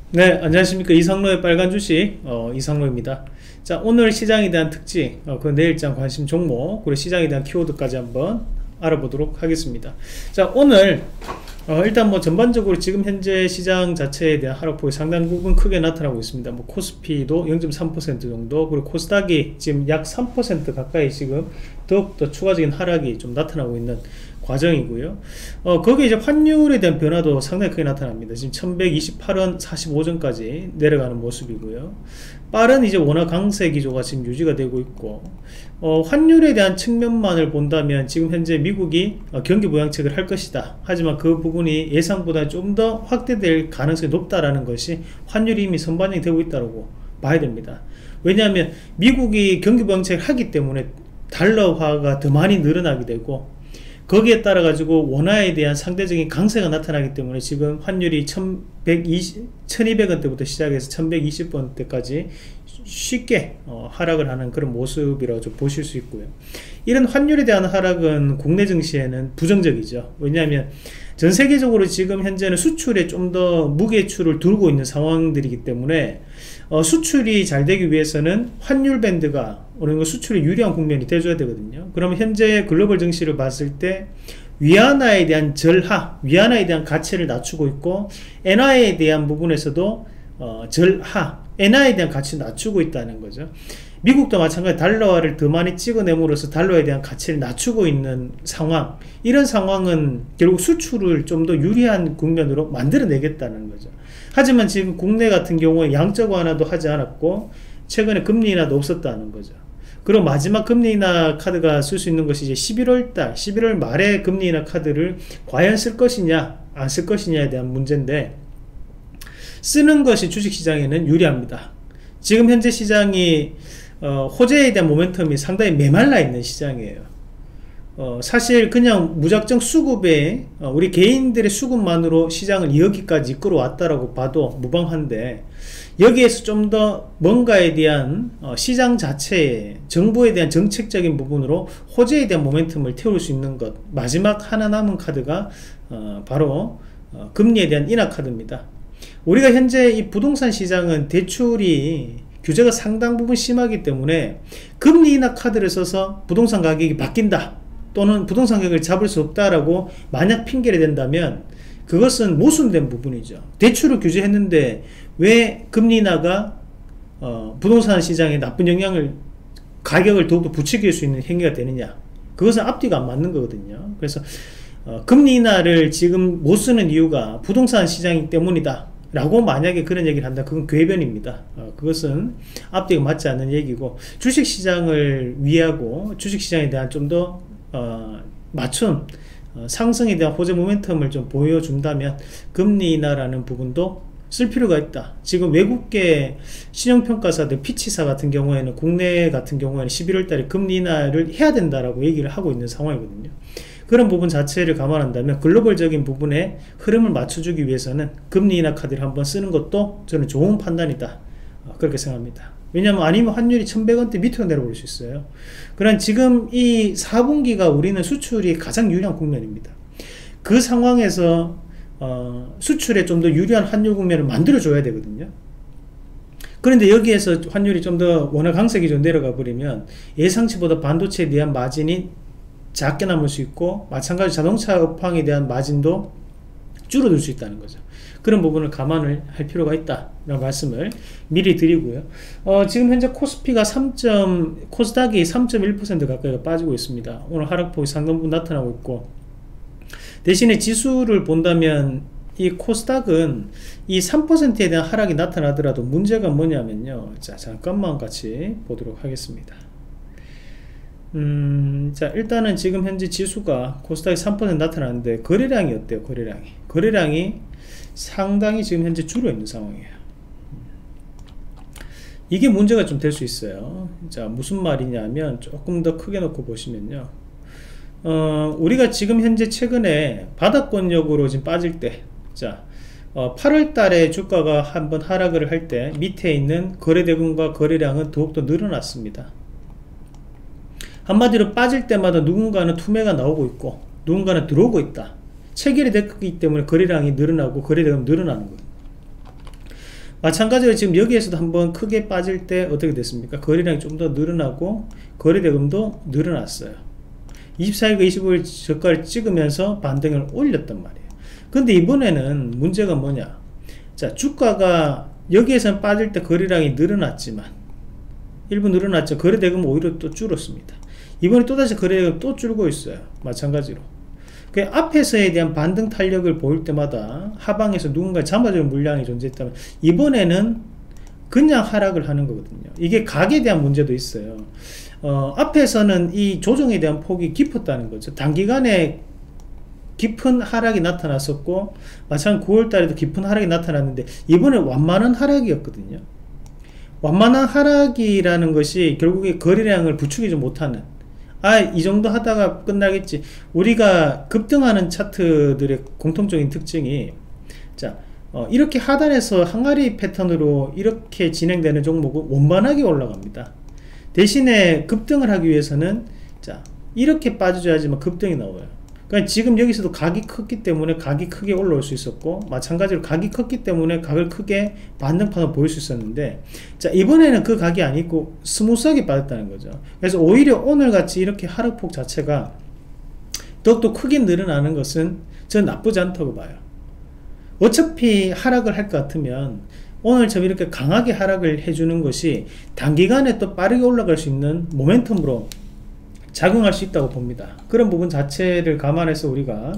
네, 안녕하십니까. 이상로의 빨간 주식, 이상로입니다. 자, 오늘 시장에 대한 특징, 그 내일장 관심 종목, 그리고 시장에 대한 키워드까지 한번 알아보도록 하겠습니다. 자, 오늘, 일단 뭐 전반적으로 지금 현재 시장 자체에 대한 하락폭이 상당 부분 크게 나타나고 있습니다. 뭐 코스피도 0.3% 정도, 그리고 코스닥이 지금 약 3% 가까이 지금 더욱더 추가적인 하락이 좀 나타나고 있는 과정이고요. 거기에 이제 환율에 대한 변화도 상당히 크게 나타납니다. 지금 1128원 45전까지 내려가는 모습이고요. 빠른 이제 원화 강세 기조가 지금 유지가 되고 있고, 환율에 대한 측면만을 본다면 지금 현재 미국이 경기 부양책을 할 것이다. 하지만 그 부분이 예상보다 좀 더 확대될 가능성이 높다라는 것이 환율이 이미 선반영이 되고 있다고 봐야 됩니다. 왜냐하면 미국이 경기 부양책을 하기 때문에 달러화가 더 많이 늘어나게 되고, 거기에 따라 가지고 원화에 대한 상대적인 강세가 나타나기 때문에 지금 환율이 1200원대부터 시작해서 1120원대까지 쉽게 하락을 하는 그런 모습이라고 좀 보실 수 있고요. 이런 환율에 대한 하락은 국내 증시에는 부정적이죠. 왜냐하면 전 세계적으로 지금 현재는 수출에 좀 더 무게추를 두고 있는 상황들이기 때문에 수출이 잘 되기 위해서는 환율 밴드가 어느 정도 수출에 유리한 국면이 돼줘야 되거든요. 그러면 현재 글로벌 증시를 봤을 때 위안화에 대한 절하, 위안화에 대한 가치를 낮추고 있고, 엔화에 대한 부분에서도 절하, 엔화에 대한 가치를 낮추고 있다는 거죠. 미국도 마찬가지 달러화를 더 많이 찍어내므로써 달러에 대한 가치를 낮추고 있는 상황, 이런 상황은 결국 수출을 좀 더 유리한 국면으로 만들어내겠다는 거죠. 하지만 지금 국내 같은 경우에 양적 완화도 하지 않았고 최근에 금리 인하도 없었다는 거죠. 그리고 마지막 금리 인하 카드가 쓸 수 있는 것이 이제 11월 말에 금리 인하 카드를 과연 쓸 것이냐 안 쓸 것이냐에 대한 문제인데, 쓰는 것이 주식시장에는 유리합니다. 지금 현재 시장이 호재에 대한 모멘텀이 상당히 메말라 있는 시장이에요. 사실 그냥 무작정 수급에 우리 개인들의 수급만으로 시장을 여기까지 이끌어왔다라고 봐도 무방한데, 여기에서 좀 더 뭔가에 대한 시장 자체에 정부에 대한 정책적인 부분으로 호재에 대한 모멘텀을 태울 수 있는 것, 마지막 하나 남은 카드가 바로 금리에 대한 인하 카드입니다. 우리가 현재 이 부동산 시장은 대출이 규제가 상당 부분 심하기 때문에 금리 인하 카드를 써서 부동산 가격이 바뀐다 또는 부동산 가격을 잡을 수 없다라고 만약 핑계를 댄다면 그것은 모순된 부분이죠. 대출을 규제했는데 왜 금리 인하가 부동산 시장에 나쁜 영향을, 가격을 더욱더 부추길 수 있는 행위가 되느냐, 그것은 앞뒤가 안 맞는 거거든요. 그래서 금리 인하를 지금 못 쓰는 이유가 부동산 시장이기 때문이다 라고 만약에 그런 얘기를 한다, 그건 궤변입니다. 그것은 앞뒤가 맞지 않는 얘기고, 주식시장을 위하고 주식시장에 대한 좀 더 맞춘 상승에 대한 호재 모멘텀을 좀 보여준다면 금리 인하라는 부분도 쓸 필요가 있다. 지금 외국계 신용평가사들 피치사 같은 경우에는, 국내 같은 경우에는 11월 달에 금리 인하를 해야 된다라고 얘기를 하고 있는 상황이거든요. 그런 부분 자체를 감안한다면 글로벌적인 부분에 흐름을 맞춰주기 위해서는 금리 인하 카드를 한번 쓰는 것도 저는 좋은 판단이다, 그렇게 생각합니다. 왜냐하면 아니면 환율이 1100원대 밑으로 내려올 수 있어요. 그러나 지금 이 4분기가 우리는 수출이 가장 유리한 국면입니다. 그 상황에서 수출에 좀 더 유리한 환율 국면을 만들어 줘야 되거든요. 그런데 여기에서 환율이 좀 더 원화 강세 기준 내려가 버리면 예상치보다 반도체에 대한 마진이 작게 남을 수 있고, 마찬가지로 자동차 업황에 대한 마진도 줄어들 수 있다는 거죠. 그런 부분을 감안을 할 필요가 있다 라는 말씀을 미리 드리고요. 지금 현재 코스피가 코스닥이 3.1% 가까이가 빠지고 있습니다. 오늘 하락폭이 상당 부분 나타나고 있고, 대신에 지수를 본다면 이 코스닥은 이 3%에 대한 하락이 나타나더라도 문제가 뭐냐면요, 자 잠깐만 같이 보도록 하겠습니다. 자 일단은 지금 현재 지수가 코스닥이 3% 나타나는데 거래량이 어때요? 거래량이 상당히 지금 현재 줄어 있는 상황이에요. 이게 문제가 좀 될 수 있어요. 자 무슨 말이냐면, 조금 더 크게 놓고 보시면요, 우리가 지금 현재 최근에 바닥권역으로 지금 빠질 때, 자 8월 달에 주가가 한번 하락을 할 때 밑에 있는 거래대금과 거래량은 더욱더 늘어났습니다. 한마디로 빠질 때마다 누군가는 투매가 나오고 있고 누군가는 들어오고 있다. 체결이 됐기 때문에 거래량이 늘어나고 거래대금이 늘어나는 거예요. 마찬가지로 지금 여기에서도 한번 크게 빠질 때 어떻게 됐습니까? 거래량이 좀 더 늘어나고 거래대금도 늘어났어요. 24일과 25일 저가를 찍으면서 반등을 올렸단 말이에요. 근데 이번에는 문제가 뭐냐? 자, 주가가 여기에서는 빠질 때 거래량이 늘어났지만 일부 늘어났죠. 거래대금은 오히려 또 줄었습니다. 이번에 또다시 거래대금 또 줄고 있어요. 마찬가지로. 그 앞에서에 대한 반등 탄력을 보일 때마다 하방에서 누군가 잡아주는 물량이 존재했다면 이번에는 그냥 하락을 하는 거거든요. 이게 가격에 대한 문제도 있어요. 앞에서는 이 조정에 대한 폭이 깊었다는 거죠. 단기간에 깊은 하락이 나타났었고 마찬가지로 9월달에도 깊은 하락이 나타났는데 이번에 완만한 하락이었거든요. 완만한 하락이라는 것이 결국에 거래량을 부추기지 못하는, 이 정도 하다가 끝나겠지. 우리가 급등하는 차트들의 공통적인 특징이, 자, 이렇게 하단에서 항아리 패턴으로 이렇게 진행되는 종목은 원만하게 올라갑니다. 대신에 급등을 하기 위해서는, 자, 이렇게 빠져줘야지만 급등이 나와요. 그러니까 지금 여기서도 각이 컸기 때문에 각이 크게 올라올 수 있었고, 마찬가지로 각이 컸기 때문에 각을 크게 반등판을 보일 수 있었는데, 자, 이번에는 그 각이 아니고 스무스하게 빠졌다는 거죠. 그래서 오히려 오늘같이 이렇게 하락폭 자체가 더욱더 크게 늘어나는 것은 저는 나쁘지 않다고 봐요. 어차피 하락을 할 것 같으면 오늘처럼 이렇게 강하게 하락을 해주는 것이 단기간에 또 빠르게 올라갈 수 있는 모멘텀으로 작용할 수 있다고 봅니다. 그런 부분 자체를 감안해서 우리가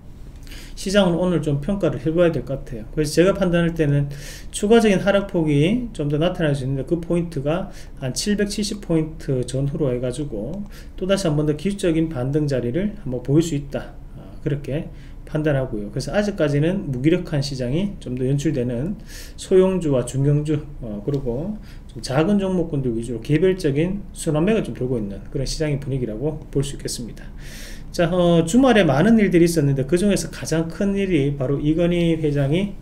시장을 오늘 좀 평가를 해봐야 될 것 같아요. 그래서 제가 판단할 때는 추가적인 하락폭이 좀 더 나타날 수 있는데 그 포인트가 한 770포인트 전후로 해가지고 또다시 한 번 더 기술적인 반등 자리를 한번 보일 수 있다. 그렇게 판단하고요. 그래서 아직까지는 무기력한 시장이 좀 더 연출되는 소형주와 중형주, 그리고 좀 작은 종목군들 위주로 개별적인 순환매가 좀 돌고 있는 그런 시장의 분위기라고 볼 수 있겠습니다. 자, 주말에 많은 일들이 있었는데 그 중에서 가장 큰 일이 바로 이건희 회장이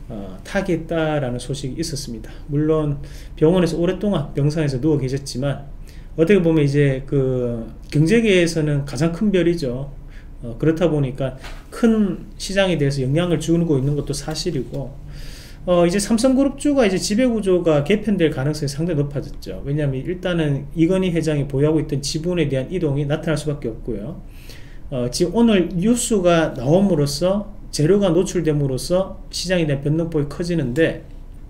타계했다라는 소식이 있었습니다. 물론 병원에서 오랫동안 병상에서 누워 계셨지만 어떻게 보면 이제 그 경제계에서는 가장 큰 별이죠. 그렇다 보니까 큰 시장에 대해서 영향을 주고 있는 것도 사실이고, 이제 삼성그룹주가 이제 지배구조가 개편될 가능성이 상당히 높아졌죠. 왜냐하면 일단은 이건희 회장이 보유하고 있던 지분에 대한 이동이 나타날 수밖에 없고요. 지금 오늘 뉴스가 나옴으로써 재료가 노출됨으로써 시장에 대한 변동폭이 커지는데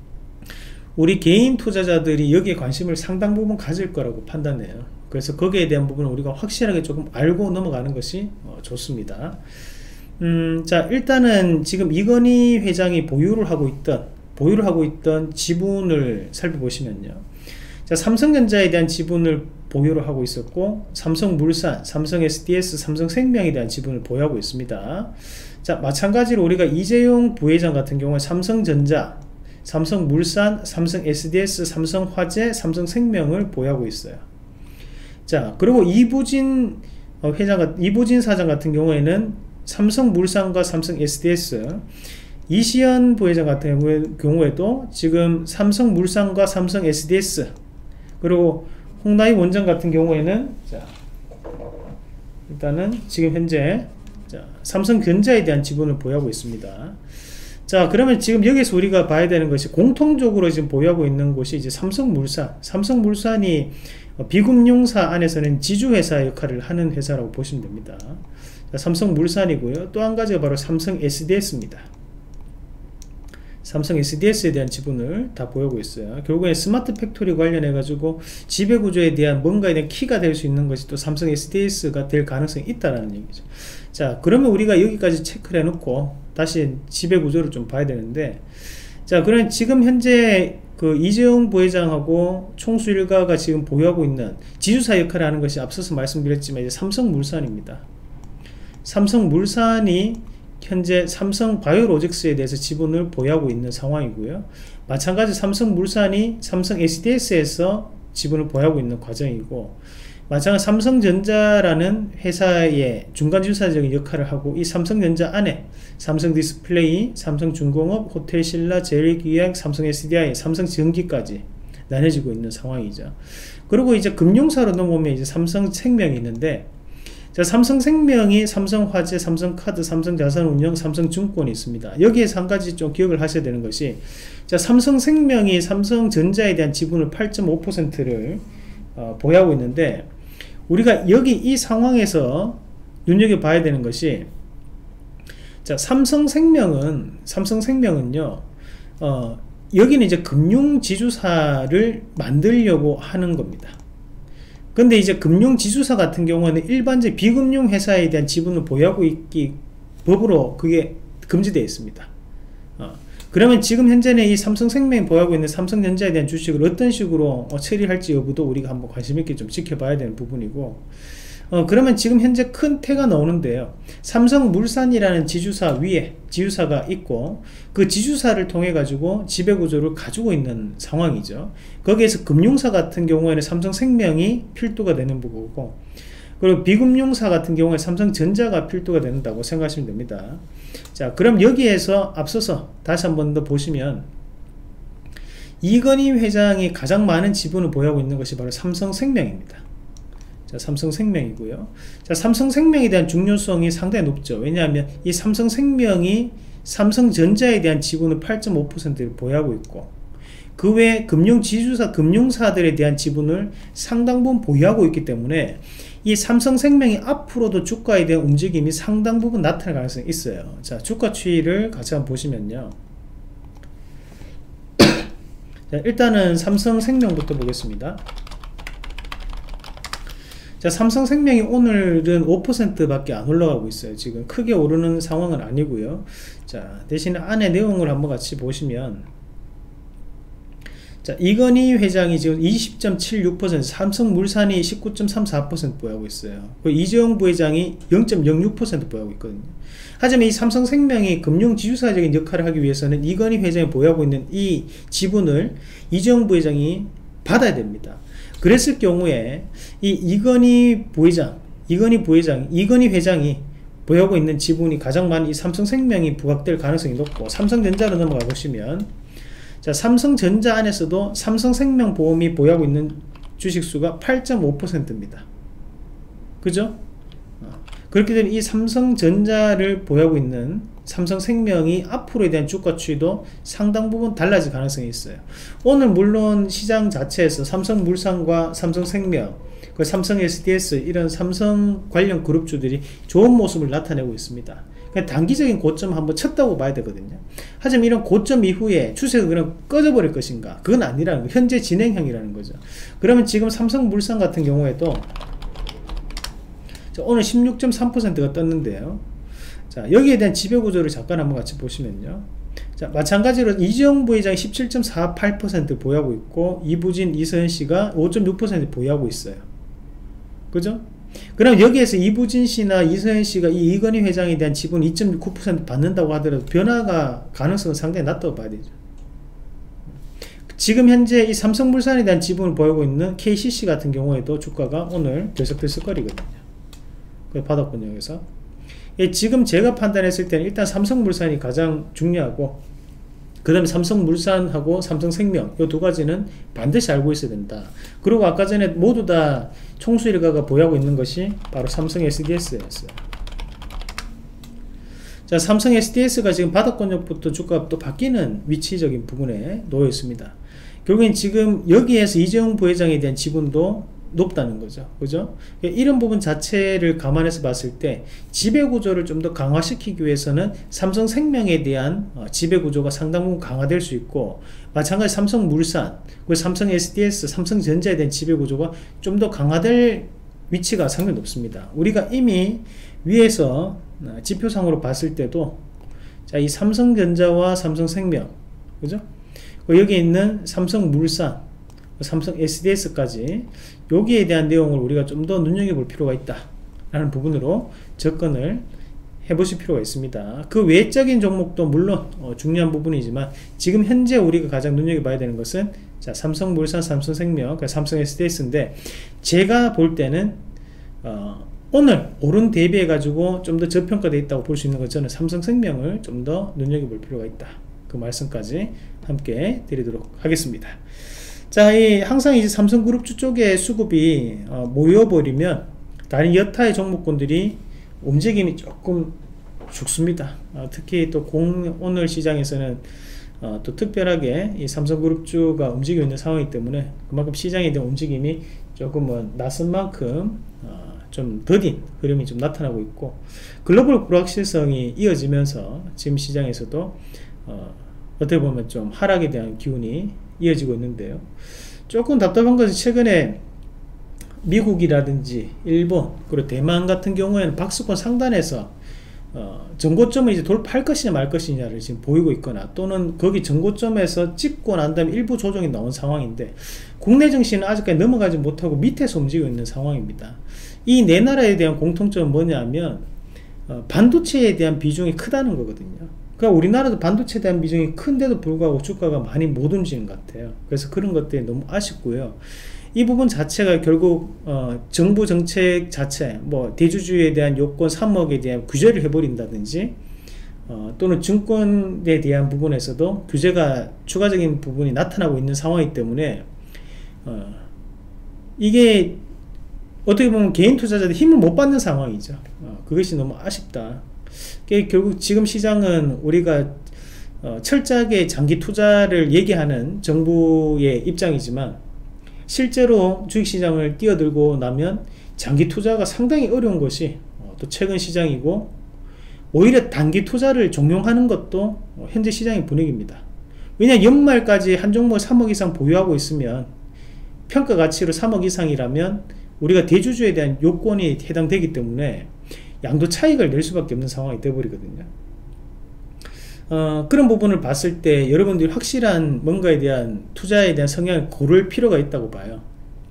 우리 개인 투자자들이 여기에 관심을 상당 부분 가질 거라고 판단해요. 그래서 거기에 대한 부분은 우리가 확실하게 조금 알고 넘어가는 것이 좋습니다. 자, 일단은 지금 이건희 회장이 보유를 하고 있던 지분을 살펴보시면요. 자, 삼성전자에 대한 지분을 보유를 하고 있었고, 삼성물산, 삼성 SDS, 삼성생명에 대한 지분을 보유하고 있습니다. 자, 마찬가지로 우리가 이재용 부회장 같은 경우는 삼성전자, 삼성물산, 삼성 SDS, 삼성화재, 삼성생명을 보유하고 있어요. 자, 그리고 이부진 사장 같은 경우에는 삼성물산과 삼성 SDS, 이시연 부회장 같은 경우에도 지금 삼성물산과 삼성 SDS, 그리고 홍나희 원장 같은 경우에는, 자, 일단은 지금 현재, 자, 삼성전자에 대한 지분을 보유하고 있습니다. 자, 그러면 지금 여기서 우리가 봐야 되는 것이 공통적으로 지금 보유하고 있는 곳이 이제 삼성물산이 비금융사 안에서는 지주회사 역할을 하는 회사라고 보시면 됩니다. 자, 삼성물산이고요. 또 한 가지가 바로 삼성 SDS입니다. 삼성 SDS에 대한 지분을 다 보유하고 있어요. 결국에 스마트 팩토리 관련해 가지고 지배구조에 대한 뭔가에 대한 키가 될 수 있는 것이 또 삼성 SDS가 될 가능성이 있다는 얘기죠. 자, 그러면 우리가 여기까지 체크를 해놓고 다시 지배구조를 좀 봐야 되는데, 자, 그럼 지금 현재 그 이재용 부회장하고 총수 일가가 지금 보유하고 있는 지주사 역할을 하는 것이 앞서서 말씀드렸지만 이제 삼성물산입니다. 삼성물산이 현재 삼성바이오로직스에 대해서 지분을 보유하고 있는 상황이고요. 마찬가지로 삼성물산이 삼성 SDS에서 지분을 보유하고 있는 과정이고, 마찬가지로 삼성전자라는 회사의 중간지주사적인 역할을 하고, 이 삼성전자 안에 삼성디스플레이, 삼성중공업, 호텔신라, 제일기획, 삼성 SDI, 삼성전기까지 나눠지고 있는 상황이죠. 그리고 이제 금융사로 넘어오면 이제 삼성생명이 있는데, 자, 삼성생명이 삼성화재, 삼성카드, 삼성자산운용, 삼성증권이 있습니다. 여기에서 한 가지 좀 기억을 하셔야 되는 것이, 자, 삼성생명이 삼성전자에 대한 지분을 8.5%를 보유하고 있는데, 우리가 여기 이 상황에서 눈여겨봐야 되는 것이, 자, 삼성생명은요, 여기는 이제 금융지주사를 만들려고 하는 겁니다. 근데 이제 금융지주사 같은 경우는 일반적 비금융회사에 대한 지분을 보유하고 있기 법으로 그게 금지되어 있습니다. 그러면 지금 현재는 이 삼성생명이 보유하고 있는 삼성전자에 대한 주식을 어떤 식으로 처리할지 여부도 우리가 한번 관심 있게 좀 지켜봐야 되는 부분이고, 그러면 지금 현재 큰 태가 나오는데요, 삼성물산이라는 지주사 위에 지주사가 있고, 그 지주사를 통해 가지고 지배구조를 가지고 있는 상황이죠. 거기에서 금융사 같은 경우에는 삼성생명이 필두가 되는 부분이고, 그리고 비금융사 같은 경우에 삼성전자가 필두가 된다고 생각하시면 됩니다. 자, 그럼 여기에서 앞서서 다시 한 번 더 보시면, 이건희 회장이 가장 많은 지분을 보유하고 있는 것이 바로 삼성생명입니다. 자, 삼성생명이고요. 자, 삼성생명에 대한 중요성이 상당히 높죠. 왜냐하면 이 삼성생명이 삼성전자에 대한 지분을 8.5%를 보유하고 있고, 그 외에 금융지주사, 금융사들에 대한 지분을 상당 부분 보유하고 있기 때문에 이 삼성생명이 앞으로도 주가에 대한 움직임이 상당 부분 나타날 가능성이 있어요. 자, 주가 추이를 같이 한번 보시면요. 자, 일단은 삼성생명부터 보겠습니다. 자, 삼성생명이 오늘은 5% 밖에 안 올라가고 있어요. 지금 크게 오르는 상황은 아니고요. 자, 대신에 안에 내용을 한번 같이 보시면, 자, 이건희 회장이 지금 20.76%, 삼성물산이 19.34% 보유하고 있어요. 이재용 부회장이 0.06% 보유하고 있거든요. 하지만 이 삼성생명이 금융지주사적인 역할을 하기 위해서는 이건희 회장이 보유하고 있는 이 지분을 이재용 부회장이 받아야 됩니다. 그랬을 경우에 이 이건희 회장이 보유하고 있는 지분이 가장 많은 이 삼성생명이 부각될 가능성이 높고, 삼성전자로 넘어가 보시면, 자, 삼성전자 안에서도 삼성생명보험이 보유하고 있는 주식수가 8.5%입니다. 그죠? 그렇기 때문에 이 삼성전자를 보유하고 있는 삼성생명이 앞으로에 대한 주가 추이도 상당 부분 달라질 가능성이 있어요. 오늘 물론 시장 자체에서 삼성물산과 삼성생명, 그 삼성 SDS, 이런 삼성 관련 그룹주들이 좋은 모습을 나타내고 있습니다. 단기적인 고점 한번 쳤다고 봐야 되거든요. 하지만 이런 고점 이후에 추세가 그냥 꺼져버릴 것인가? 그건 아니라는 거예요. 현재 진행형이라는 거죠. 그러면 지금 삼성물산 같은 경우에도 오늘 16.3%가 떴는데요. 자, 여기에 대한 지배구조를 잠깐 한번 같이 보시면요. 자, 마찬가지로 이재용 부회장이 17.48% 보유하고 있고, 이부진, 이서연씨가 5.6% 보유하고 있어요. 그죠? 그럼 여기에서 이부진씨나 이서연씨가 이 이건희 회장에 대한 지분 2.9% 받는다고 하더라도 변화가 가능성은 상당히 낮다고 봐야 되죠. 지금 현재 이 삼성물산에 대한 지분을 보유하고 있는 KCC 같은 경우에도 주가가 오늘 들썩들썩거리거든요. 바닥권요. 여기서 지금 제가 판단했을 때는 일단 삼성물산이 가장 중요하고, 그 다음에 삼성물산하고 삼성생명, 이 두 가지는 반드시 알고 있어야 된다. 그리고 아까 전에 모두 다 총수일가가 보유하고 있는 것이 바로 삼성 SDS였어요. 자, 삼성 SDS가 지금 바닥권역부터 주가가 또 바뀌는 위치적인 부분에 놓여 있습니다. 결국엔 지금 여기에서 이재용 부회장에 대한 지분도 높다는 거죠. 그죠? 이런 부분 자체를 감안해서 봤을 때 지배구조를 좀 더 강화시키기 위해서는 삼성생명에 대한 지배구조가 상당 부분 강화될 수 있고, 마찬가지 삼성물산, 삼성 SDS, 삼성전자에 대한 지배구조가 좀 더 강화될 위치가 상당히 높습니다. 우리가 이미 위에서 지표상으로 봤을 때도, 자, 이 삼성전자와 삼성생명, 그죠? 여기 있는 삼성물산, 삼성 SDS까지 여기에 대한 내용을 우리가 좀 더 눈여겨볼 필요가 있다 라는 부분으로 접근을 해보실 필요가 있습니다. 그 외적인 종목도 물론 중요한 부분이지만, 지금 현재 우리가 가장 눈여겨봐야 되는 것은, 자, 삼성물산, 삼성생명, 삼성 SDS인데, 제가 볼 때는 오늘 오른 대비해 가지고 좀 더 저평가되어 있다고 볼 수 있는 것, 저는 삼성생명을 좀 더 눈여겨볼 필요가 있다, 그 말씀까지 함께 드리도록 하겠습니다. 자, 항상 이제 삼성그룹주 쪽에 수급이 모여버리면 다른 여타의 종목군들이 움직임이 조금 죽습니다. 특히 또 오늘 시장에서는 또 특별하게 이 삼성그룹주가 움직이고 있는 상황이기 때문에 그만큼 시장에 대한 움직임이 조금 낯선 만큼 좀 더딘 흐름이 좀 나타나고 있고, 글로벌 불확실성이 이어지면서 지금 시장에서도 어떻게 보면 좀 하락에 대한 기운이 이어지고 있는데요. 조금 답답한 것은 최근에 미국이라든지 일본 그리고 대만 같은 경우에는 박스권 상단에서 전고점을 이제 돌파할 것이냐 말 것이냐를 지금 보이고 있거나, 또는 거기 전고점에서 찍고 난 다음에 일부 조정이 나온 상황인데, 국내 증시는 아직까지 넘어가지 못하고 밑에서 움직이고 있는 상황입니다. 이 네 나라에 대한 공통점은 뭐냐면 반도체에 대한 비중이 크다는 거거든요. 그러니까 우리나라도 반도체에 대한 비중이 큰데도 불구하고 주가가 많이 못 움직이는 것 같아요. 그래서 그런 것들이 너무 아쉽고요. 이 부분 자체가 결국 정부 정책 자체, 뭐 대주주에 대한 요건 3억에 대한 규제를 해버린다든지, 또는 증권에 대한 부분에서도 규제가 추가적인 부분이 나타나고 있는 상황이기 때문에 이게 어떻게 보면 개인 투자자들이 힘을 못 받는 상황이죠. 그것이 너무 아쉽다. 결국 지금 시장은 우리가 철저하게 장기 투자를 얘기하는 정부의 입장이지만, 실제로 주식시장을 뛰어들고 나면 장기 투자가 상당히 어려운 것이 또 최근 시장이고, 오히려 단기 투자를 종용하는 것도 현재 시장의 분위기입니다. 왜냐, 연말까지 한 종목 3억 이상 보유하고 있으면, 평가 가치로 3억 이상이라면 우리가 대주주에 대한 요건이 해당되기 때문에 양도 차익을 낼 수밖에 없는 상황이 되어버리거든요. 그런 부분을 봤을 때 여러분들이 확실한 뭔가에 대한 투자에 대한 성향을 고를 필요가 있다고 봐요.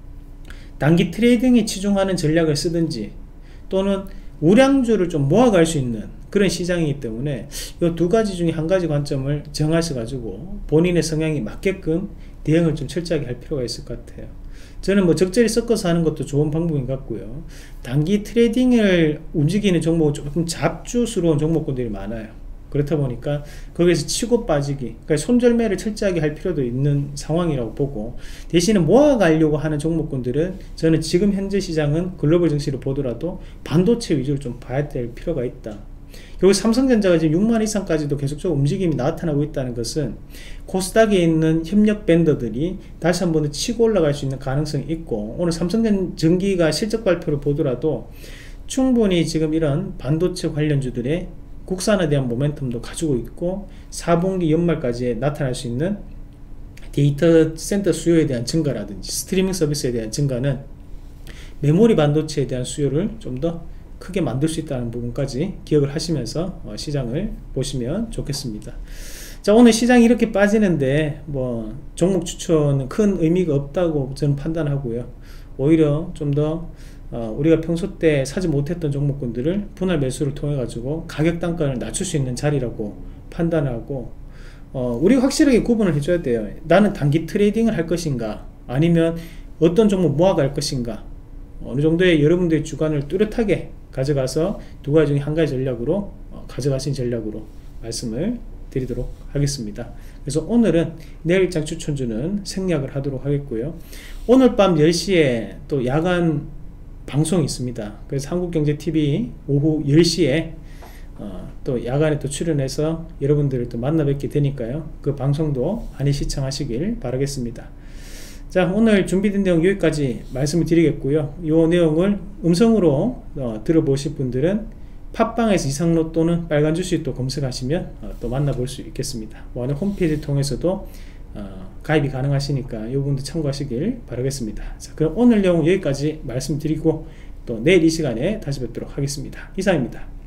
단기 트레이딩에 치중하는 전략을 쓰든지, 또는 우량주를 좀 모아갈 수 있는 그런 시장이기 때문에 이 두 가지 중에 한 가지 관점을 정하셔가지고 본인의 성향에 맞게끔 대응을 좀 철저하게 할 필요가 있을 것 같아요. 저는 뭐 적절히 섞어서 하는 것도 좋은 방법인 것 같고요. 단기 트레이딩을 움직이는 종목은 조금 잡주스러운 종목군들이 많아요. 그렇다 보니까 거기에서 치고 빠지기, 그러니까 손절매를 철저하게 할 필요도 있는 상황이라고 보고, 대신에 모아가려고 하는 종목군들은 저는 지금 현재 시장은 글로벌 증시를 보더라도 반도체 위주로 좀 봐야 될 필요가 있다. 여기 삼성전자가 지금 6만 이상까지도 계속적으로 움직임이 나타나고 있다는 것은 코스닥에 있는 협력 밴더들이 다시 한 번 더 치고 올라갈 수 있는 가능성이 있고, 오늘 삼성전기가 실적 발표를 보더라도 충분히 지금 이런 반도체 관련주들의 국산에 대한 모멘텀도 가지고 있고, 4분기 연말까지 나타날 수 있는 데이터 센터 수요에 대한 증가라든지 스트리밍 서비스에 대한 증가는 메모리 반도체에 대한 수요를 좀 더 크게 만들 수 있다는 부분까지 기억을 하시면서 시장을 보시면 좋겠습니다. 자, 오늘 시장이 이렇게 빠지는데 뭐 종목 추천은 큰 의미가 없다고 저는 판단하고요. 오히려 좀 더 우리가 평소 때 사지 못했던 종목군들을 분할 매수를 통해 가지고 가격 단가를 낮출 수 있는 자리라고 판단하고, 우리가 확실하게 구분을 해줘야 돼요. 나는 단기 트레이딩을 할 것인가, 아니면 어떤 종목 모아갈 것인가, 어느 정도의 여러분들의 주관을 뚜렷하게 가져가서 두 가지 중에 한 가지 전략으로 가져가신 전략으로 말씀을 드리도록 하겠습니다. 그래서 오늘은 내일장 추천주는 생략을 하도록 하겠고요. 오늘 밤 10시에 또 야간 방송이 있습니다. 그래서 한국경제TV 오후 10시에 또 야간에 또 출연해서 여러분들을 또 만나 뵙게 되니까요. 그 방송도 많이 시청하시길 바라겠습니다. 자, 오늘 준비된 내용 여기까지 말씀을 드리겠고요. 이 내용을 음성으로 들어보실 분들은 팟빵에서 이상로 또는 빨간 주식 또 검색하시면 또 만나볼 수 있겠습니다. 오늘 홈페이지 통해서도 가입이 가능하시니까 이 부분도 참고하시길 바라겠습니다. 자, 그럼 오늘 내용 여기까지 말씀드리고 또 내일 이 시간에 다시 뵙도록 하겠습니다. 이상입니다.